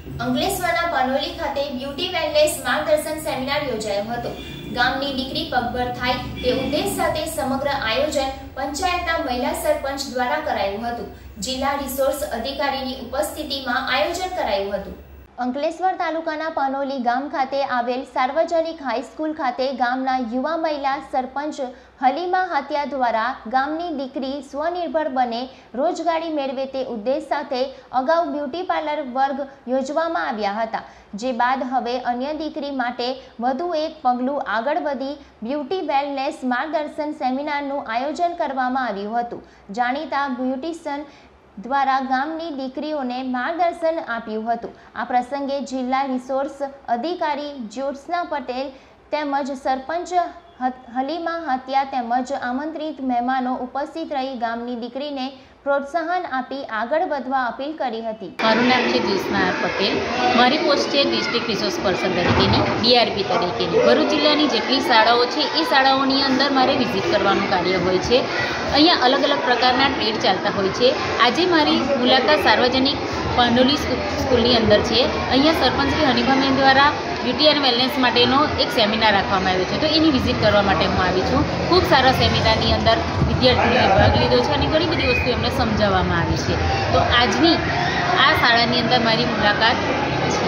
અંકલેશ્વરના પાનોલી ખાતે beauty wellness માર્ગદર્શન સેમિનાર યોજાયો હતો। ગામની દીકરી પગભર થાય તે ઉદ્દેશ સાથે સમગ્ર આયોજન પંચાયતના મહિલા સરપંચ દ્વારા કરાયું હતું। જિલ્લા રિસોર્સ અધિકારીની ઉપસ્થિતિમાં આયોજન કરાયું હતું। અંકલેશ્વર તાલુકાના પાનોલી ગામ ખાતે આવેલ સાર્વજનિક હાઈસ્કૂલ ખાતે ગામના યુવા મહિલા સરપંચ હલીમા હાતિયા દ્વારા ગામની દીકરી સ્વનિર્ભર બને, રોજગારી મેળવે તે ઉદ્દેશ સાથે અગાઉ બ્યુટી પાર્લર વર્ગ યોજવામાં આવ્યા હતા। જે બાદ હવે અન્ય દીકરી માટે વધુ એક પગલું આગળ વધી બ્યુટી વેલનેસ માર્ગદર્શન સેમિનારનું આયોજન કરવામાં આવ્યું હતું। જાણીતા બ્યુટિશિયન દ્વારા ગામની દીકરીઓને માર્ગદર્શન આપ્યું હતું। આ પ્રસંગે જિલ્લા રિસોર્સ અધિકારી જ્યોત્સના પટેલ તેમજ સરપંચ હલીમા હાતિયા તેમજ આમંત્રિત મહેમાનો ઉપસ્થિત રહી ગામની દીકરીને પ્રોત્સાહન આપી આગળ વધવા અપીલ કરી હતી। મારું નામ છે જ્યોત્સના પટેલ। મારી પોસ્ટ છે ડિસ્ટ્રિક્ટ રિસોર્સ પર્સન તરીકેની, ડીઆરપી તરીકેની। ભરૂચ જિલ્લાની જેટલી શાળાઓ છે એ શાળાઓની અંદર મારે વિઝિટ કરવાનું કાર્ય હોય છે। અહીંયા અલગ અલગ પ્રકારના ટ્રેડ ચાલતા હોય છે। આજે મારી મુલાકાત સાર્વજનિક પાનોલી સ્કૂલની અંદર છે। અહીંયા સરપંચ શ્રી હનીફાબેન દ્વારા બ્યુટી એન્ડ વેલનેસ માટેનો એક સેમિનાર રાખવામાં આવ્યો છે, તો એની વિઝિટ કરવા માટે હું આવી છું। ખૂબ સારા સેમિનારની અંદર વિદ્યાર્થીઓએ ભાગ લીધો છે અને ઘણી બધી વસ્તુ એમને સમજાવવામાં આવી છે। તો આજની આ શાળાની અંદર મારી મુલાકાત છે।